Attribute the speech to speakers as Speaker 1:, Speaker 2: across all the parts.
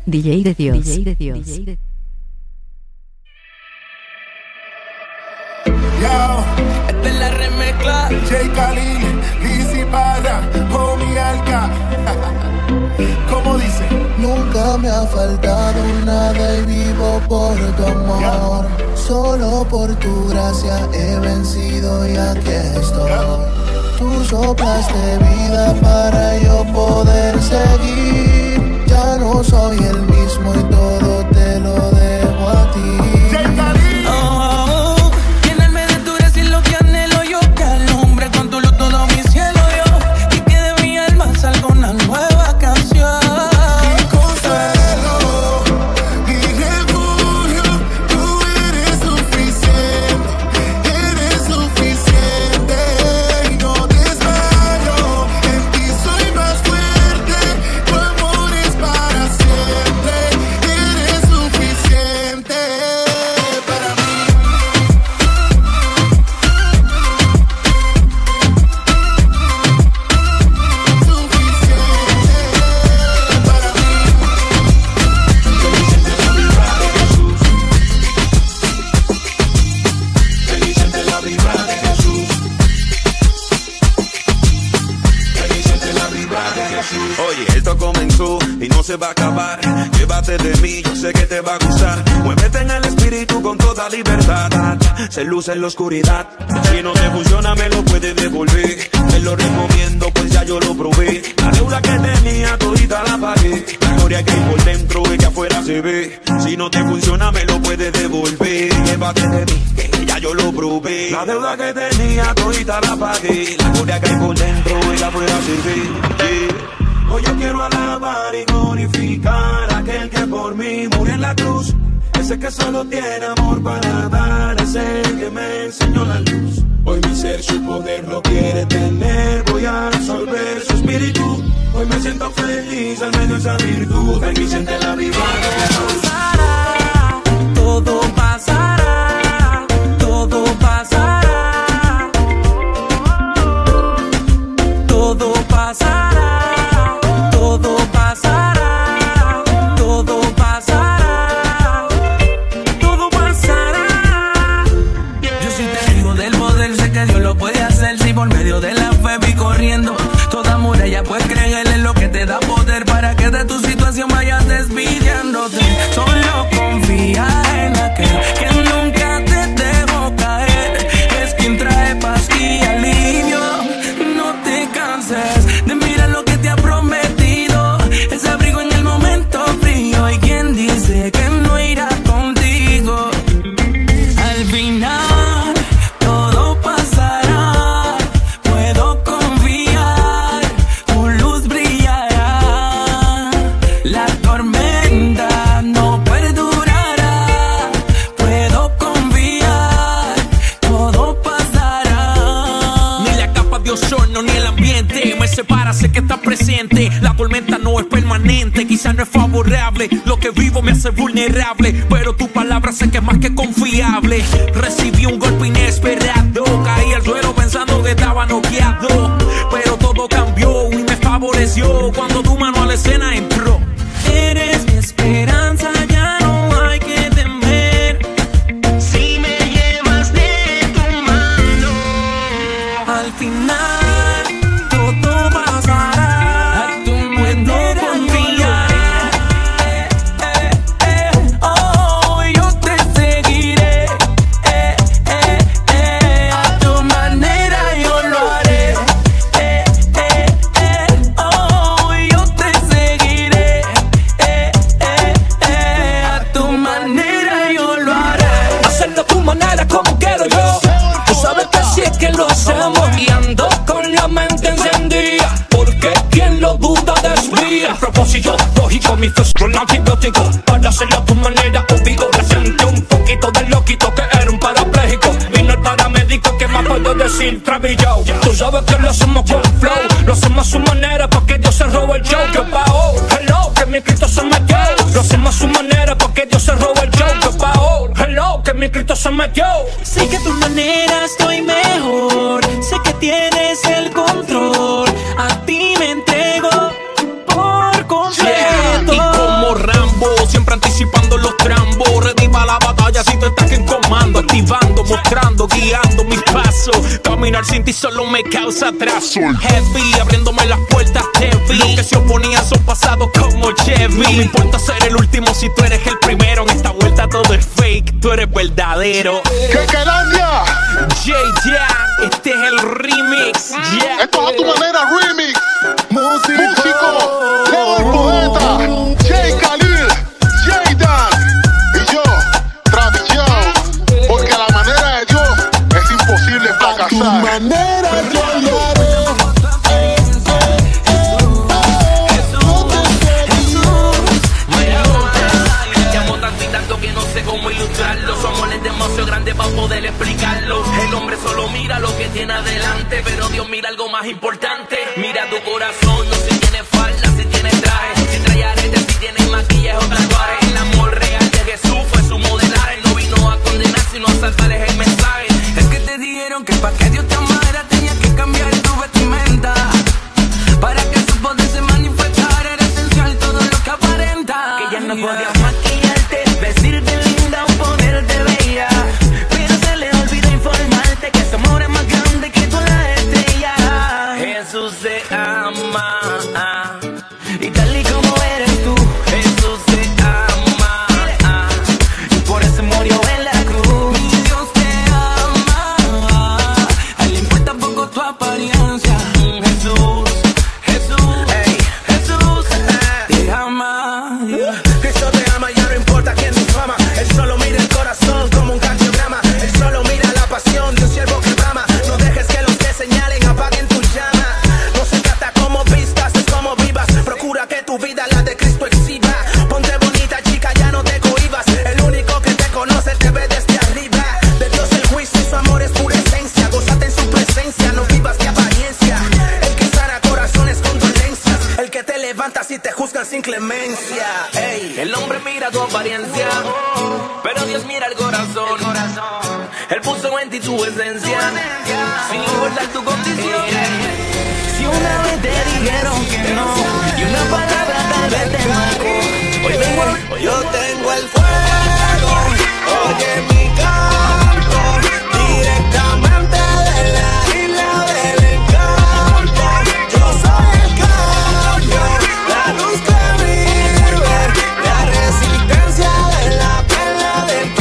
Speaker 1: DJ de Dios. DJ de Dios.
Speaker 2: Yo,
Speaker 3: esta es la remezcla.
Speaker 2: J. Khalil, Lizzy Parra, Homie Alka. ¿Cómo dice?
Speaker 4: Nunca me ha faltado nada y vivo por tu amor. Solo por tu gracia he vencido y aquí estoy. Tú soplaste vida para yo poder seguir. Ya no soy el mismo y todo te lo debo a ti.
Speaker 2: J. Khalil.
Speaker 3: Oh, lléname de tu gracia y lo que anhelo yo, que alumbre con tu luz todo mi cielo yo, y que de mi alma salga una nueva canción.
Speaker 2: Mi consuelo, mi refugio, tú eres suficiente y no desmayo. En ti soy más fuerte, tu amor es para siempre. Eres suficiente para mí.
Speaker 5: Oye, esto comenzó y no se va a acabar. Llévate de mí, yo sé que te va a gustar. Muévete en el espíritu con toda libertad. Se luce en la oscuridad. Si no te funciona me lo puedes devolver. Te lo recomiendo pues ya yo lo probé. La deuda que tenía todita la pagué. La gloria que hay por dentro y que afuera se ve. Si no te funciona me lo puedes devolver. Llévate de mí, que ya yo lo probé. La deuda que tenía todita la pagué. La gloria que hay por dentro y que afuera se ve. Hoy yo quiero alabar y glorificar a aquel que por mí murió en la cruz. Ese que solo tiene amor para dar, ese que me enseñó la luz. Hoy mi ser su poder lo quiere tener, voy a resolver su espíritu. Hoy me siento feliz al medio de esa virtud. Ven y siente la vibra de Jesús.
Speaker 3: Todo pasará, todo pasará, todo pasará. Todo pasará, todo pasará, todo pasará. Yo soy testigo del poder, sé que Dios lo puede hacer. Si por medio de la fe vi corriendo toda muralla, pues creer en lo que te da poder para que de tu situación vayas desviándote. Solo confía en aquel que nunca te dejó caer. Es quien trae paz y alivio. No te canses de mirar lo que te ha prometido. Es abrigo en el momento frío. Y quien dice que no irá contigo. Al final todo pasará. Puedo confiar, tu luz brillará. La tormenta no perdurará. Puedo confiar, todo pasará. Ni la capa de ozono ni el ambiente me separa, sé que está presente. La tormenta no es permanente, quizás no es favorable. Lo que vivo me hace vulnerable, pero tu palabra sé que es más que confiable. Recibí un golpe inesperado, caí al suelo pensando que estaba noqueado. Pero todo cambió y me favoreció cuando tu mano a la escena entró. Eres mi esperanza, ya no hay que temer. Si me llevas de tu mano, al final todo pasará. A tu manera confiar. Oh, yo te seguiré. A tu manera yo lo haré. Oh, yo te seguiré. A tu manera yo lo haré. Hacerlo a tu manera como quiero yo. Tú sabes que así es que lo hacemos. Y ando con la mente encendida, porque quien lo duda desvía. Propósito lógico, mi fe es un antibiótico. Para hacerlo a tu manera, obvio. Le sentí un poquito de loquito, que era un parapléjico. Vino el paramédico, ¿qué más puedo decir? Trabillao. Tú sabes que lo hacemos con flow. Lo hacemos a su manera, porque Dios se roba el show. Que pao, hello, que mi Cristo se metió. Lo hacemos a su manera, porque Dios se roba el show. Que pao, hello, que mi Cristo se metió. Sé que a tu manera estoy mejor. Sé que tienes el control. A ti me entrego por completo. Y como Rambo
Speaker 6: guiando mis pasos. Caminar sin ti solo me causa atraso. Heavy, abriéndome las puertas te vi. Los que se oponían son pasados como Chevy. No me importa ser el último si tú eres el primero. En esta vuelta todo es fake, tú eres verdadero.
Speaker 7: ¡Qué quedancia!
Speaker 6: Yeah, este es el remix. Yeah.
Speaker 7: Esto es a tu manera remix. Músico, Leo el poeta, Jay Khalil, Jay Dan y yo, Travis Young. Porque a la manera de Dios es imposible fracasar.
Speaker 2: Tu manera yo lo haré.
Speaker 3: Su amor es demasiado grande para poder explicarlo. El hombre solo mira lo que tiene adelante, pero Dios mira algo más importante. Mira tu corazón, no si tiene falda, si tiene traje, si trae aretes, si tiene maquillaje o tatuaje. El amor real de Jesús fue su modelaje. No vino a condenar, sino a salvarles el mensaje. Es que te dijeron que para que Dios te amara tenías que cambiar tu vestimenta, para que su poder se manifestara. Era esencial todo lo que aparenta. Que ya no podía maquillarte, vestirte linda o ponerte bella, pero se le olvidó informarte que ese amor es más grande que toda la estrella. Jesús se ama, y tal y como eres tú, Jesús se ama, y por eso murió en la cruz. Mi Dios te ama, a él le importa poco tu apariencia. Jesús, hey, Jesús te ama. Cristo te ama, ya no importa quién te fama. Él solo mira el corazón como un cardiograma. Él solo mira la pasión de un siervo que brama. No dejes que los que señalen apaguen tu llama. No se trata como vistas, es como vivas. Procura que tu vida la de Cristo exhiba. Ponte bonita chica, ya no te cohibas. El único que te conoce te ve desde arriba. De Dios el juicio y su amor es pura esencia. Gózate en su presencia, no vivas de apariencia. El que sana corazones con dolencias, el que te levanta si te juzgan sin clemencia. Ey, el hombre mira tu apariencia, pero Dios mira el corazón. Él puso en ti tu esencia, sin importar tu condición. Si una vez te dijeron que no, y una palabra tal vez te marcó, hoy yo tengo el fuego, oye mi canto, directamente de la isla del encanto. Yo soy el cambio, la luz que vive, la resistencia de la perla del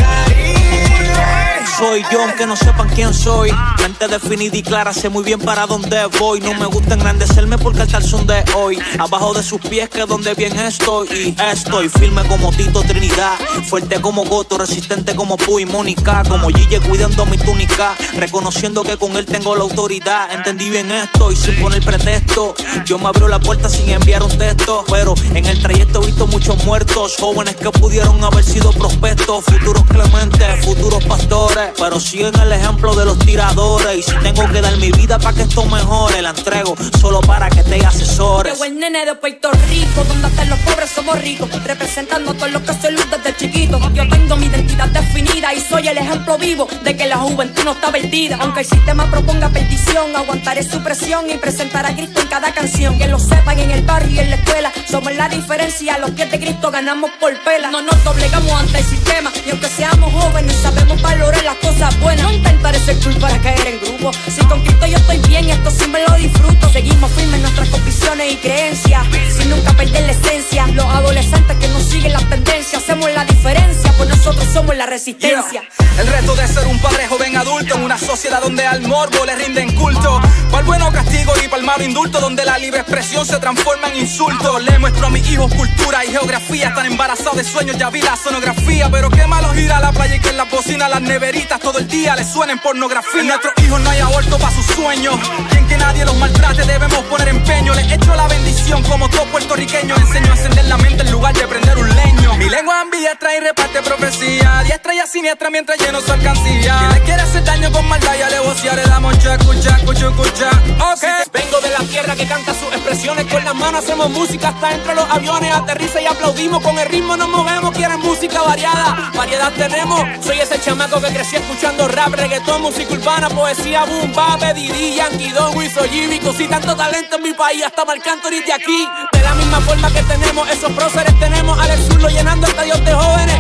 Speaker 3: Caribe.
Speaker 6: Soy yo, aunque no sepan quién soy. Mente definida y clara, sé muy bien para dónde voy. No me gusta engrandecerme porque el tal son de hoy. Abajo de sus pies que donde bien estoy. Y estoy firme como Tito Trinidad, fuerte como Goto, resistente como Puy Mónica, como Gille cuidando mi túnica, reconociendo que con él tengo la autoridad. Entendí bien esto y sin poner pretexto, yo me abro la puerta sin enviar un texto. Pero en el trayecto he visto muchos muertos, jóvenes que pudieron haber sido prospectos, futuros clementes, futuros pastores, pero siguen el ejemplo de los tiradores. Y si tengo que dar mi vida para que esto mejore, la entrego solo para que te asesores.
Speaker 8: Yo el nene de Puerto Rico, donde hasta los pobres somos ricos, representando todo lo que soy luz desde chiquito. Yo tengo mi identidad definida y soy el ejemplo vivo de que la juventud no está perdida. Aunque el sistema proponga perdición, aguantaré su presión y presentar a Cristo en cada canción. Que lo sepan en el barrio y en la escuela, somos la diferencia, a los pies de Cristo ganamos por pela. No nos doblegamos ante el sistema, y aunque seamos jóvenes sabemos valorar las cosas buenas. No intentaré ser cool para caer en grupo, si con Cristo yo estoy bien, esto sí me lo disfruto. Seguimos firmes en nuestras convicciones y creencias, sin nunca perder la esencia. Los adolescentes que no siguen las tendencias, hacemos la diferencia, pues nosotros somos la resistencia.
Speaker 3: El reto de ser un padre joven adulto en una sociedad donde al morbo le rinden culto, para el bueno castigo y para el malo indulto, donde la libre expresión se transforma en insulto. Le muestro a mis hijos cultura y geografía, están embarazados de sueños, ya vi la sonografía. Pero qué malo ir a la playa y que en las bocinas, las neveritas todo el día les suenen pornografía. En nuestros hijos no hay aborto para sus sueños, bien que nadie los maltrate, debemos poner empeño. Les echo la bendición como todo puertorriqueño, enseño a encender la mente en lugar de prender un leño. Mi lengua ambidiestra y reparte profecía, diestra y siniestra mientras lleno su alcancía. Quien le quiere hacer daño con maldad y alevosía, le damos chacu, chacu, chucu, chacu. Okay. Vengo de la tierra que canta sus expresiones, con las manos hacemos música hasta entre los aviones. Aterriza y aplaudimos, con el ritmo nos movemos. Quieren música variada, variedad tenemos. Soy ese chamaco que crecí escuchando rap, reggaetón, música urbana, poesía, boom, bap, Didi, Yankee, Don, Wiso, Jimmy. Con tanto talento en mi país, hasta Marc Anthony de aquí. De la misma forma que tenemos esos próceres, tenemos Alex Zurdo llenando estadios de jóvenes.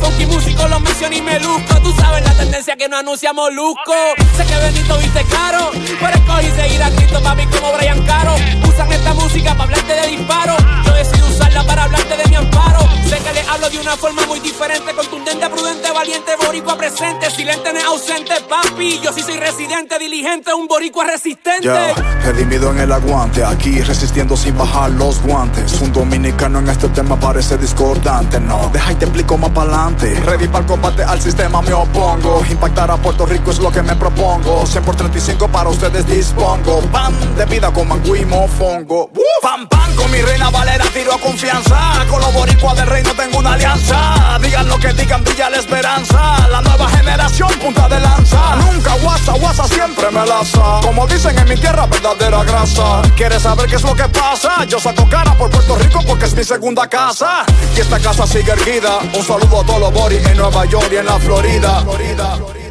Speaker 3: funky músico lo menciono y me luzco. Tú sabes la tendencia que no anuncia Molusco. Sé que Benito viste caro, pero escogí seguir a Cristo, papi, como Brian Caro. Usan esta música para hablarte de disparo. Yo decido usarla para hablarte de mi amparo. Sé que les hablo de una forma muy diferente, contundente, prudente, valiente, boricua presente. Silente no es ausente, papi. Yo sí soy residente, diligente, un boricua resistente.
Speaker 9: Yo, redimido en el aguante, aquí resistiendo sin bajar los guantes. Un dominicano en este tema parece discordante. No, deja y te explico más pa'lante. Ready para el combate, al sistema me opongo. Impactar a Puerto Rico es lo que me propongo. 100 por 35 para ustedes dispongo. Pan de vida con mango y mofongo. Pam, pam, con mi reina Valera tiro confianza. Con los boricuas del reino tengo una alianza. Digan lo que digan, brilla la esperanza. La nueva generación, punta de lanza. Nunca guasa, guasa siempre me laza. Como dicen en mi tierra, verdadera grasa. ¿Quieres saber qué es lo que pasa? Yo saco cara por Puerto Rico porque es mi segunda casa. Y esta casa sigue erguida. Un saludo a todos los boris en Nueva York y en la Florida.